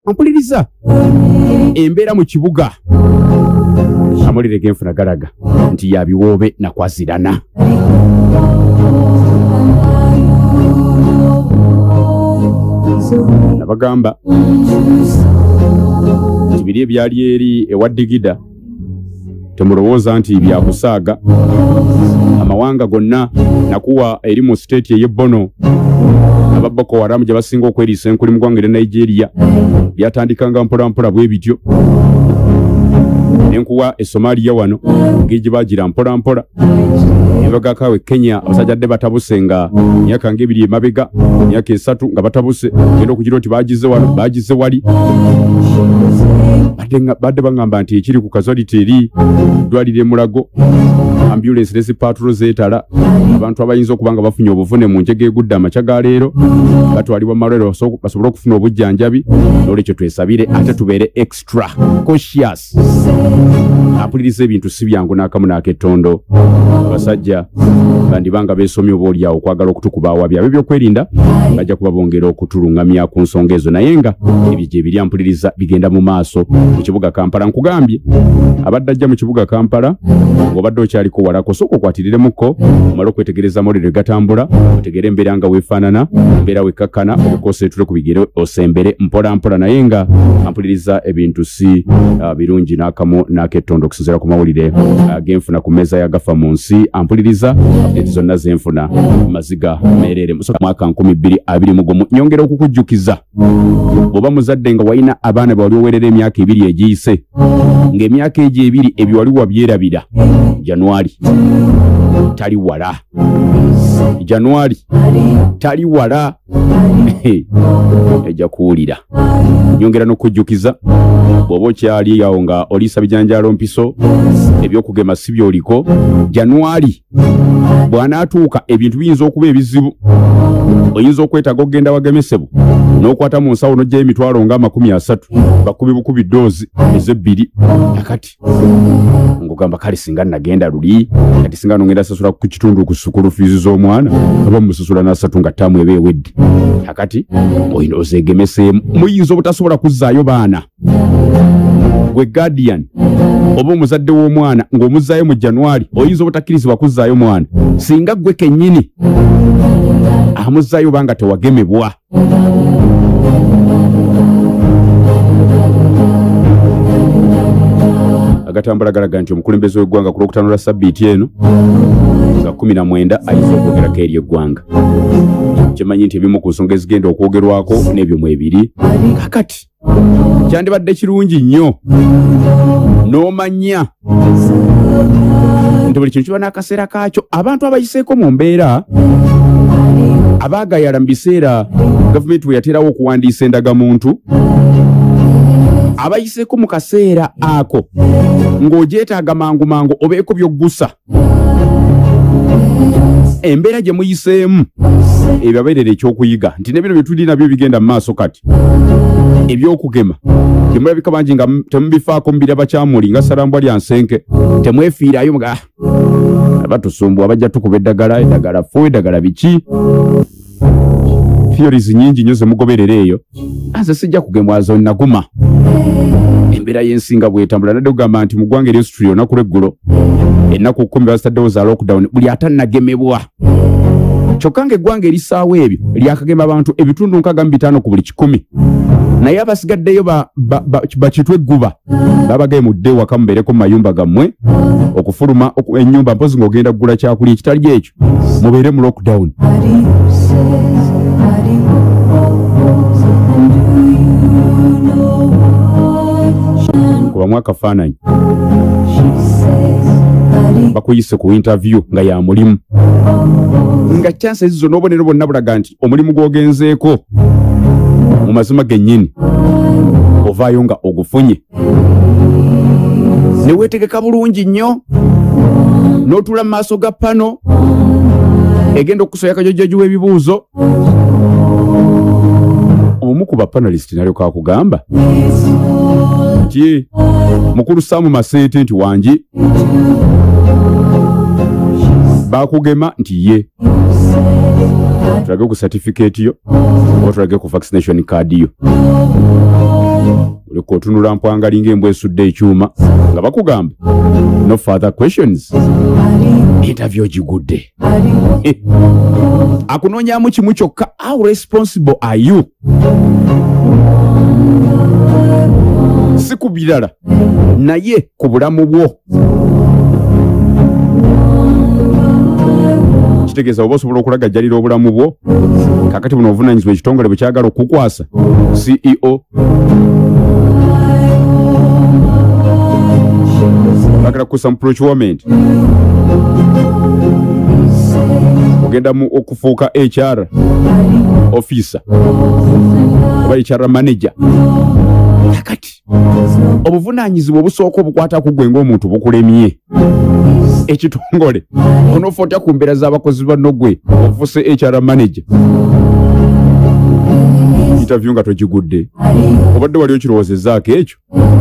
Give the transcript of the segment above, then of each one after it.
mpuliriza embeera mu kibuga Amawulire genfuna galaga nti yabiwoobe nakwazirana nabagamba nti biri ebyali eri ewa digida temulowooza nti byakusaaga amawanga gonna nakuwa eri mu state ey'Ebono aba Boko Haram gye basinga okweriisa enkuli mu ggwanga erya Nigeria byatandikanga mpolampola bwe bityo nenkuwa e Somalia wano ng'egye baagira mpolampola ebagakawe Kenya abasajjadde batabuse nga myaka ng'ebiri emabega myaka 3 nga batabuse genda okugira nti baagize wano baagize wali badde bangamba nti ekiri ku kazaliti eri ddwaliro Mulago ambulance lesi patrol zeetala abantu abayinza okuba nga bafunye obuvune mu njege egudde amakya ga leero batwalibwa malwaliro basobole okufuna obujjanjabi n'olwekyo twesabire ate tubeere extra cautious apuliriza ebintu si byangu n'akamu n'akettondo abasajja bandibanga beesomye oba oliawo okwagala okutukuba awabi ab'ebyokwerinda bajja kuba bongera okutulungamya ku nsonga ezo naye nga ebyo gye biri ampuliriza bigenda mu maaso mu kibuga Kampala. Nkugambye abadde ajja mu kibuga Kampala ng'obadde okyaliko walako sooka okwatiriremukko omale okwetegereza Amawulire gatambula otegere embeera nga weefaanana embeera wekkakkana obukooseetule ku bigere osembere mpolampola naye nga ampuliriza ebintu si birungi n'akamu n'akettondo okusinziira ku mawulire genfuna ku mmeeza ya gafa mu nsi ampuliriza update zonna zenfuna maziga meerere mu mwaka 2021 nyongera okukujjukiza oba muzadde nga walina abaana bawali owerera emyaka 2 egiyise ng'emyaka egyo 2 ebyo wali wabyerabira Januari tali wala Januari tali wala ejja kuwulira nyongera n'okujjukiza bw'oba okyali awo nga oliisa bijanjaalo mpiso ebyokugema si byoliko Januari bw'anaatuuka ebintu biyinza okuba ebizibu oyinza okwetaaga okugenda wagemesebwa n'okwata mu nsawo n'ojjayo emitwalo nga 30 bakubi bukubi doozi ez'ebbiri nakati ng'ogamba kale singa nagenda luli kati singa nongenda sasula ku kitundu ku sukulu fiizi z'omwana oba musasula n'asatu nga ttaamu eba ewedde nakati oyina ozeegemeseemu muyinza obutasobola kuzzaayo baana gwe guardian oba omuzadde w'omwana ng'omuzzaayo mu Januari oyinza obutakkirizibwa kuzzaayo mwana singa gwe kennyini amuzzaayo banga tewagemebwa agatambula galaga nti omukulembeze w'eggwanga ku lwokutaano lwa sabbiiti eno nga 19 ayinza okwogerako eri eggwanga kimanyi nti ebimu ku nsonga ezigenda okwogerwako n'ebyo mu ebiri kakati kyandibadde kirungi nnyo n'omanya nti buli kintu kiba n'akaseera kaakyo abantu abayiseeko mu mbeera abaagayala mu biseera gavumenti bwe yaterawo okuwandiisa endagamuntu abayiseeko mu kaseera ako ng'ogyetaaga mangu mangu obeeko by'oggusa embeera gye muyiseemu ebyabeerera ekyokuyiga nti ne bino bye tuli nabyo bigenda mu maaso kati ebyokugema temulabika bangi nga temubifaako mubiraba kyamuli nga salambwa lya nsenke temwefiirayo nga abatusumbwa bajja tukuba eddagala fu eddagala biki theories nyingi nnyo ze mugoberera eyo nze sijja kugemwa zo naguma embeera y'ensinga bwetambula nadde kugamba nti mu ggwanga eryosituli olunaku lw'eggulo ennaku 10 bazitaddewo za lockdown buli atannagemebwa kyokka ng'eggwanga erisaawo ebyo lyakagema abantu ebitundu 65 ku buli 100 naye abasigaddeyo bakitwe egguba babagayemudde waka mubeereko mu mayumba gammwe okufuluma ennyumba mpozi ng'ogenda kugula kyakulya ekitali ekyo mubeere mu lockdown kubamu akafaananyi bakuyise ku interview nga ya mulimu nga chance ezizo n'obonero bonna bulaga nti omulimu gw'ogenzeeko mu mazima gennyini ovaayo nga ogufunye ne weetegeka bulungi nnyo n'otuula mu maaso ga pano egenda okusoya kajojjoji w'ebibuuzo omu ku bapanalist nalyoka akugamba nti mukulu Saamu Maseete nti wangi bakugema nti ye tulage ku certificate yo oba tulage ku vaccination card yo bakutunula mpwangali ng'embwa esudde ekyuma nga bakugamba no further questions. Interview gigudde. Akunoonyaamu kimu kyokka, how responsible are you? Si ku birala naye ku bulamu bwo. Kitegeeza oba osobola okulagajjalira obulamu bwo kakati buno obuvunaanyizibwa ekitongole bwe kyagala okukwasa. CEO bagala kukusa mu procurement, ogenda mu okufuuka HR officer oba HR manager. Kakati obuvunaanyizibwa obusooka obukwata ku gwe ng'omuntu bukulemye ekitongole onoofa otya ku mbeera z'abakozi banno gwe ofuse HR manager. Interview nga togigudde obadde wali okirowoozezaako ekyo?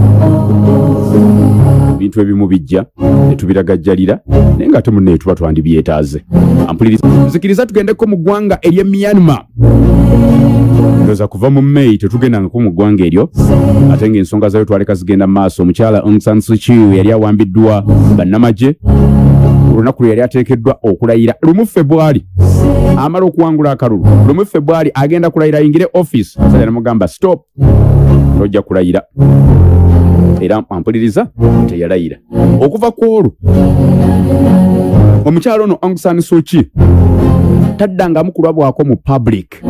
Ebintu ebimu bijja ne tubiragajjalira naye ng'ate munne tuba twandibyetaaze. Nzikiriza tugendeko mu ggwanga ery'e Myanmar. Ndowooza kuva mu May tetugendangako mu ggwanga eryo ate ng'ensonga zayo twaleka zigenda mu maaso. Omukyala Aung San Suu Kyi yali awambiddwa bannamagye olunaku lwe yali ateekeddwa okulayira 1 February. Amala okuwangula akalulu 1 February agenda kulayira ayingire office. Sale namugamba stop, tojja kulayira. Era ampuliriza teyalayira. Okuva ku olwo omukyala ono Aung San Suu Kyi taddangamu kulabwako mu public.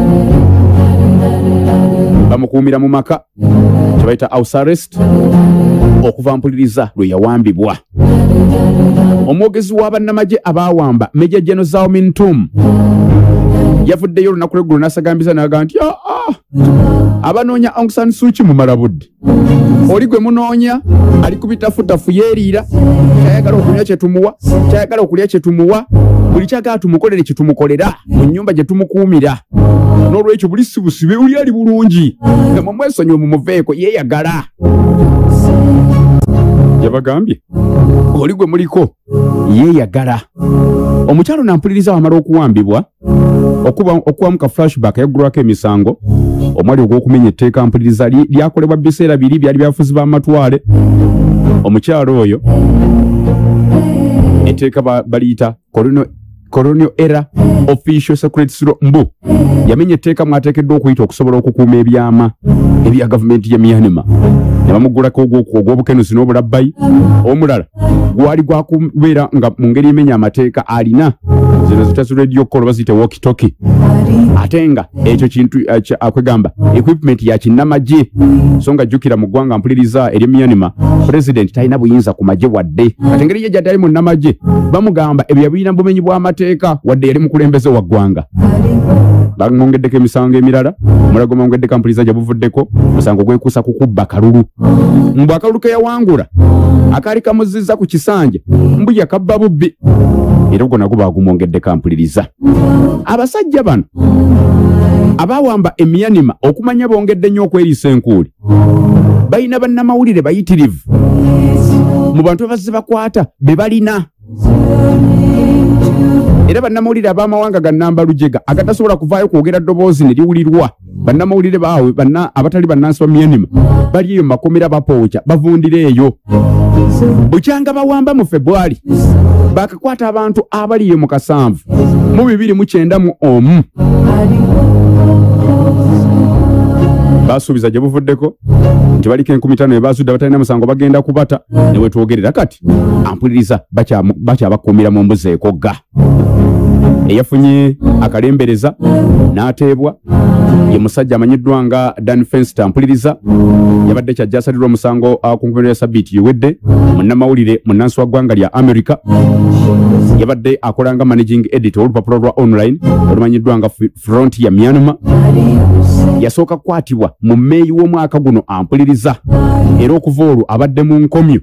Bamukuumira mu maka kye bayita house arrest okuva mpuliriza lwe yawambibwa. Omwogezi wa bannamagye abaawamba Major General Zhao Mintum yavuddeyo olunaku lw'eggulu n'asagambiza n'agamba nti abanoonya Aung San Suu Kyi mumala budde. Oli gwe munoonya ali kubitafutafu yeeriira, kyayagala okunywa kye tumuwa, kyayagala okulya kye tumuwa, buli kyagala tumukolere kye tumukolera mu nnyumba gye tumukuumira. N'olwekyo buli sibusibe uli ali bulungi nga mumwesonyiwe mumuveeko yeeyagala. Yabagambye oli gwe muliko yeeyagala. Omukyalo nampuliriza wamala okuwambibwa okubamu ka flashback yaggulwako emisango omwali ogw'okumenya etteeka mpuliriza lyakolebwa biseera biri byali byafuzi b'amatwale. Omukyalo oyo etteeka baliyita Colonial Era Official Secrets Mbu yamenya etteeka mwateekeddwa okuyita okusobola okukuuma ebyama ebya gavumenti ya Myanmar. Ne bamuggulako ogw'obukenuzi n'obulabbayi. Omulala gwali gwakubeera nga mu ngeri emenya amateeka alina zino zitazi radio call baziyite walkie-talkie. Ate nga ekyo kintu akwegamba equipment ya kinnamagye. So nga jjukira mu ggwanga mpuliriza eri Myanmar president talina buyinza ku magye wadde. Ate ngeri ye gy'adde ali munnamagye bamugamba ebyo yabirina bumenyi bw'amateeka wadde yali mukulembeze wa ggwanga. Bang'ongeddeko emisango emirala, omulago mwongeddeko mpuliriza gye buvuddeko musango gwekuusa ku kubba kalulu. Mbu akalulu ke yawangula akaali kamuzizza ku kisanja mbu yakabba bubbi. Era ogwo nagwo baagumwongeddeko mpuliriza. Abasajja bano abaawamba Myanmar okumanya bongedde nnyo okweriisa enkuuli balina bannamawulire bayitirivu mu bantu abazze bakwata be balina. Era bannamawulire ab'amawanga ga nnamba lujega agatasobola kuvaayo kwogera ddoboozi ne liwulirwa. Bannamawulire baabwe abatali bannansi ba Myanmar bali eyo makomera bapookya bavundira eyo. Bukyanga bawamba mu February bakakwata abantu abali eyo mu 7,291. Basuubiza gye buvuddeko nti baliko 50 ebazudde abatalina musango bagenda kubata ne wetwogerera kati ampuliriza bakyabakuumira mu mbuzi ekogga. Eyafunye akalembereza n'ateebwa ye musajja amanyiddwa nga Dan Fenster mpuliriza yabadde kyajja asalirwa omusango ku nkomerero ya Sabbiiti ewedde. Munnamawulire munnansi wa ggwanga lya America yabadde akolanga managing editor olupapula lwa online olumanyiddwa nga Front ya Myanmar. Yasooka kukwatibwa mu May w'omwaka guno ampuliriza era okuva olwo abadde mu nkomyo.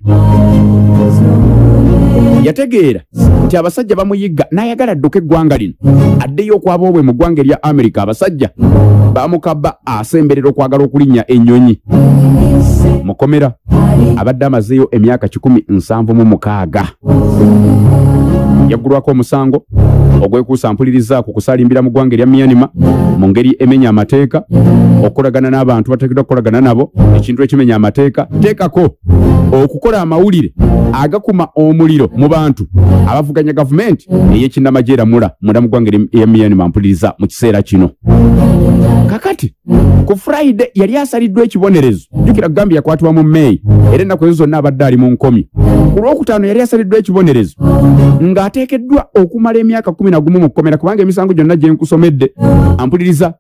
Yategeera nti abasajja bamuyigga n'ayagala adduke eggwanga lino addeyo okwaba obwe mu ggwanga erya America. Abasajja bamukabba asemberera okwagala okulinnya ennyonyi. Mukomera abadde amazeeyo emyaka 176. Yaggulwako omusango ogwekuusa mpuliriza ku kusalimbira mu ggwanga erya Myanmar mu ngeri emenya amateeka okukolagana n'abantu bateekeddwa kukolagana nabo ekintu ekimenya amateeka teekako okukola amawulire agakuma omuliro mu bantu abavuganya gavumenti ey'ekinnamagye eramula munda mu ggwanga erya Myanmar mpuliriza mu kiseera kino. Kakati ku Friday yali asaliddwa ekibonerezo jjukira Gambia yakwatibwa mu May era ennaku ezo zonna abadde ali mu nkomyo. Ku Lwokutaano yali asaliddwa ekibonerezo ng'ateekeddwa okumala emyaka 11 mu kkomera kubanga emisango gyonna gye nkusomedde ampuliriza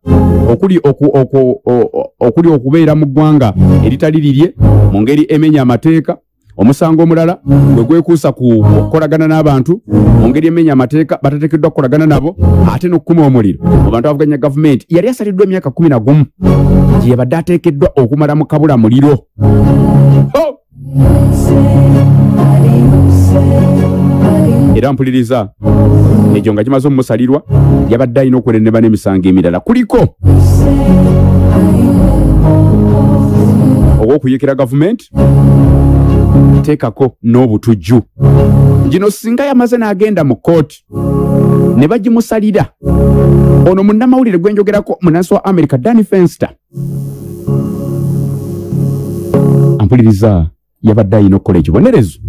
okuli okubeera mu ggwanga eritali lirye mu ngeri emenya amateeka. Omusango omulala gwe gwekuusa ku kukolagana n'abantu mu ngeri emenya amateeka batateekeddwa kukolagana nabo ate n'okukuma omuliro mu bantu abavuganya gavumenti. Yali asaliddwa emyaka 11 gye yabadde ateekeddwa okumala mu kabula muliro. Era mpuliriza ekyo nga kimaze omumusalirwa yabadde alina okwerenneba n'emisango emirala kuliko ogw'okuyikira gavumenti teekako n'obutujju. Gino singa yamaze n'agenda mu kooti ne bagimusalira ono munnamawulire gwe njogerako munnansi wa America Danny Fenster ampuliriza yabadde alina okukola ekibonerezo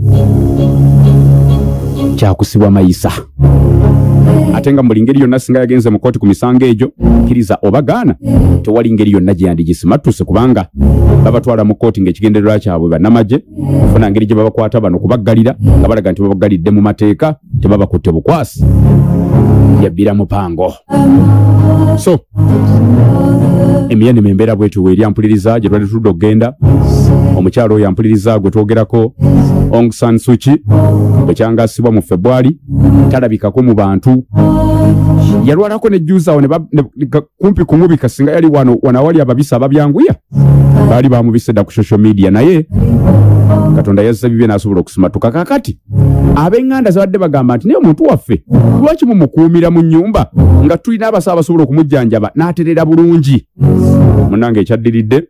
kyakusibwa mayisa. Ate nga buli ngeri yonna singa yagenze mu kooti ku misango egyo kkiriza oba gaana tewali ngeri yonna gye yandigisimattuse kubanga babatwala mu kooti ng'ekigendererwa kyabwe bannamagye kufuna ngeri gye babakwata bano kubaggalira nga balaga nti babaggalidde mu mateeka tebabakutte bukwasi yabbira mupango. So emyanima embeera bwetyo weeri ampuliriza gye twali tutudde okugenda omukyalo oyo ampuliriza gwe twogerako Aung San Suu Kyi bwe kyangasibwa mu February talabikako mu bantu yalwalako nejjuusawo kumpi kumubika singa yali wano awali ababisa ababyanguya baali bamubise dda ku social media naye Katonda yazza bibye n'asobola okusimatuka. Kakati ab'eŋŋanda zabadde bagamba nti naye omuntu waffe lwaki mumukuumira mu nnyumba nga tulina abasawo basobola okumujjanjaba n'aterera bulungi. Munnange ekyaddiridde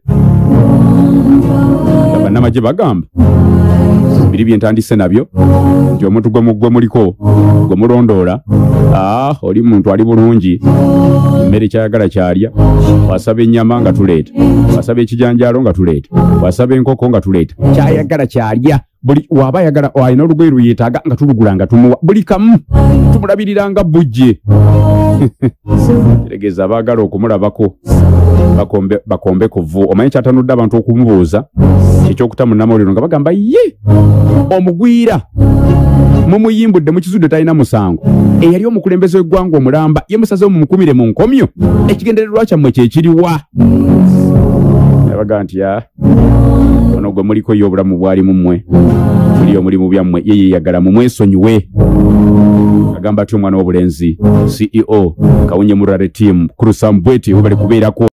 nga bannamagye bagamba biri bye ntandise nabyo nti omuntu gwe muliko gwe mulondoola oli muntu ali bulungi emmere kyayagala kyalya wasaba ennyama nga tuleeta wasaba ekijanjaalo nga tuleeta wasaba enkoko nga tuleeta kyayagala kyalya buli waba ayagala alina olugoye luyetaaga nga tulugula nga tumuwa buli kamu tumulabirira nga bujje. Tegeeza abaagala okumulabako bakombe kuvu omanyi kyatanudde abantu okumubuuza kyekyokuta munnamawulire nga bagamba ye omugwira mumuyimbudde mukizudde talina musango eyali omukulembeze w'eggwanga omulamba ye musazewo mumukumire mu nkomyo ekigendererwa kyammwe kyekiriwa. Yabaga nti ono gwe muliko ye obulamu bwali mu mmwe muli omulimu byammwe ye yeyagala mumwesonyiwe. Agamba atyo omwana w'obulenzi CEO Kawunye Murare Team Kurusambweti we bali kubeerako.